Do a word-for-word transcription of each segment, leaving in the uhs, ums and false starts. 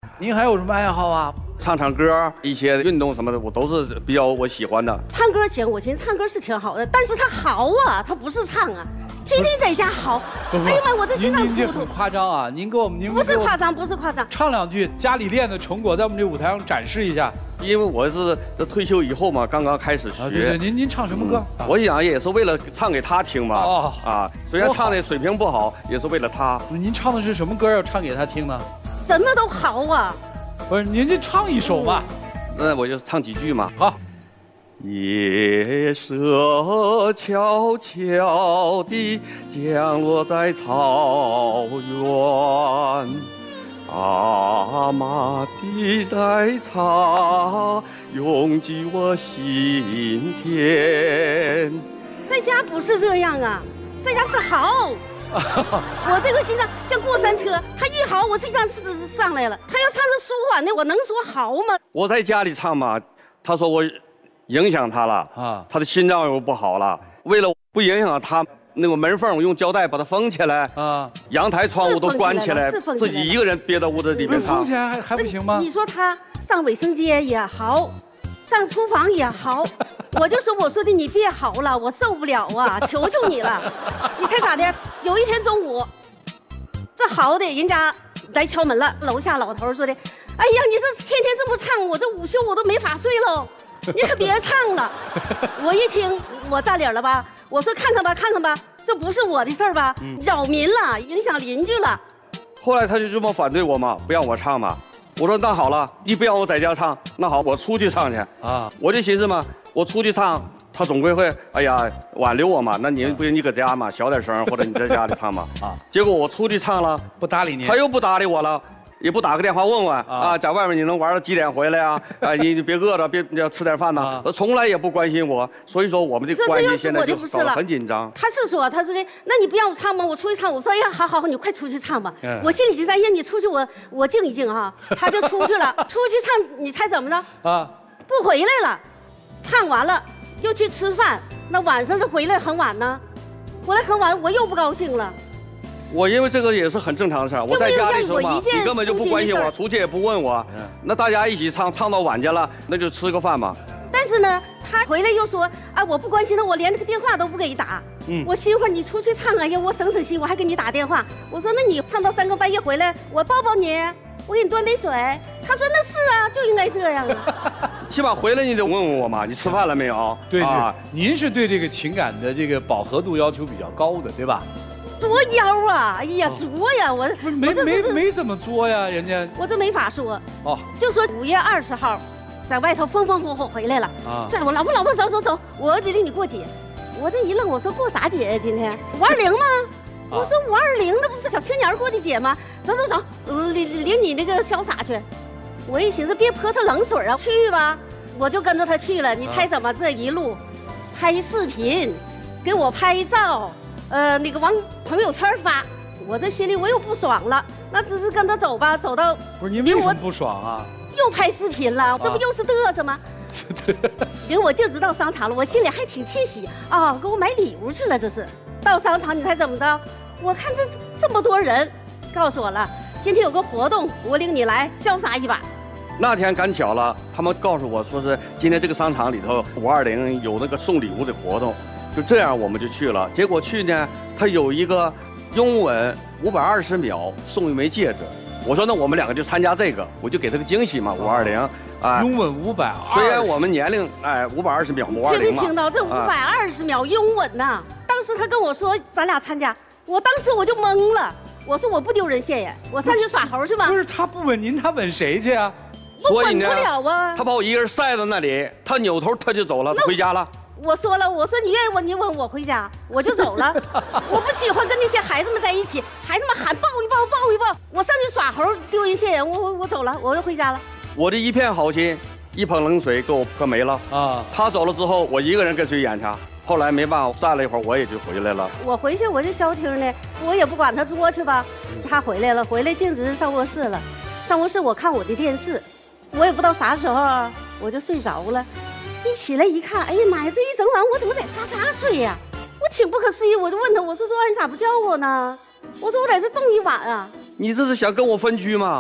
您还有什么爱好啊？ 唱唱歌，一些运动什么的，我都是比较我喜欢的。 唱歌行，我寻思唱歌是挺好的，但是他嚎啊，他不是唱啊，天天在家嚎。哎呀妈，我这心脏突突。 您这很夸张啊！您给我们，您不是夸张，不是夸张， 唱两句家里练的成果，在我们这舞台上展示一下。 因为我是这退休以后嘛，刚刚开始学。 啊，对对，您您唱什么歌？ 嗯、我想也是为了唱给他听嘛。 哦啊，虽然唱的水平不好，也是为了他。 您唱的是什么歌？要唱给他听呢？ 什么都嚎啊！ 不是，您就唱一首嘛。 那我就唱几句嘛。 好。 夜色悄悄地降落在草原，阿妈的奶茶涌进我心田。 在家不是这样啊，在家是嚎。我这个心脏像过山车，他一嚎，我心脏上来了。他要唱着舒缓的，我能说嚎吗？ 我在家里唱嘛，他说我影响他了啊，他的心脏又不好了。为了不影响他，那个门缝我用胶带把它封起来啊，阳台窗户都关起来，自己一个人憋到屋子里面唱。 封起来还还不行吗？ 你说他上卫生间也嚎，上厨房也嚎，我就说我说的你别嚎了，我受不了啊，求求你了。你猜咋的？有一天中午，这嚎的人家来敲门了，楼下老头说的，哎呀，你这天天这么唱，我这午休我都没法睡喽。你可别唱了！我一听我占理了吧？我说看看吧，看看吧，这不是我的事儿吧？嗯、扰民了，影响邻居了。 后来他就这么反对我嘛，不让我唱嘛。我说那好了，你不让我在家唱，那好，我出去唱去啊！我就寻思嘛，我出去唱，他总归会哎呀挽留我嘛。那你不行，你搁家嘛，小点声，或者你在家里唱嘛。啊！结果我出去唱了， 不搭理你， 他又不搭理我了。也不打个电话问问啊，在外面你能玩到几点回来呀？啊，你你别饿着，别要吃点饭呐。从来也不关心我，所以说我们的关系现在就搞得很紧张。 他是说，他说的，那你不让我唱吗？我出去唱。我说，哎呀，好好好，你快出去唱吧。我心里寻思，哎呀，你出去我我静一静哈。他就出去了，出去唱，你猜怎么着？啊，不回来了，唱完了又去吃饭。那晚上就回来很晚呢，回来很晚，我又不高兴了。 我因为这个也是很正常的事儿，我在家里时候嘛，你根本就不关心我，出去也不问我，那大家一起唱唱到晚间了，那就吃个饭嘛。 但是呢，他回来又说，啊，我不关心他，我连那个电话都不给你打。嗯，我心会儿你出去唱，哎呀，我省省心，我还给你打电话。我说，那你唱到三更半夜回来，我抱抱你，我给你端杯水。他说，那是啊，就应该这样啊。 起码回来你得问问我嘛，你吃饭了没有？ 对啊，您是对这个情感的这个饱和度要求比较高的，对吧？ 作妖啊！哎呀，作呀！我没没没怎么作呀，人家我这没法说哦。就说五月二十号，在外头风风火火回来了啊！拽我老婆老婆走走走，我得领你过节。我这一愣，我说过啥节呀？今天五二零吗？我说五二零那不是小青年过的节吗？走走走，领领你那个潇洒去。我一寻思别泼他冷水啊，去吧，我就跟着他去了。你猜怎么？这一路拍视频，给我拍照。呃，那个往朋友圈发，我这心里我又不爽了，那只是跟他走吧，走到不是您为什么不爽啊？ 又拍视频了，啊、这不又是嘚瑟吗？结果我就知道商场了，我心里还挺窃喜啊、哦，给我买礼物去了，这是到商场你猜怎么着？我看这这么多人，告诉我了，今天有个活动，我领你来潇洒一把。 那天赶巧了，他们告诉我说是今天这个商场里头五二零有那个送礼物的活动。就这样，我们就去了。结果去呢，他有一个拥吻五百二十秒送一枚戒指。我说那我们两个就参加这个，我就给他个惊喜嘛。五二零啊， 拥吻五百二。 虽然我们年龄哎五百二十秒，五二零嘛。 听没听到这五百二十秒拥吻呐？当时他跟我说咱俩参加，我当时我就懵了。我说我不丢人现眼，我上去耍猴去吧。 不是他不吻您，他吻谁去啊？ 我吻不了啊。 他把我一个人晒在那里，他扭头他就走了，回家了。 我说了，我说你愿意我，你吻我回家，我就走了。我不喜欢跟那些孩子们在一起，孩子们喊抱一抱，抱一抱，我上去耍猴，丢人现眼，我我我走了，我又回家了。 我这一片好心，一盆冷水给我泼没了啊！他走了之后，我一个人跟谁演去？后来没办法，站了一会儿，我也就回来了。 我回去我就消停呢，我也不管他作去吧。他回来了，回来径直上卧室了，上卧室我看我的电视，我也不知道啥时候啊，我就睡着了。一起来一看，哎呀妈呀，这一整晚我怎么在沙发睡呀？我挺不可思议，我就问他，我说昨晚你咋不叫我呢？我说我在这冻一晚啊。 你这是想跟我分居吗？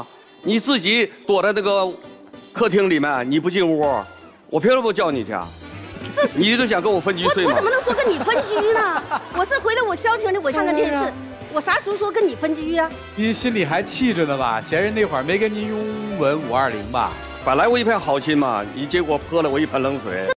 你自己躲在这个客厅里面，你不进屋，我凭什么不叫你去啊？你就想跟我分居睡吗？ 我我怎么能说跟你分居呢？我是回来我消停的，我看看电视，我啥时候说跟你分居呀？ 您心里还气着呢吧？嫌人那会儿没跟您拥吻五二零吧？ 本来我一片好心嘛，你结果泼了我一盆冷水。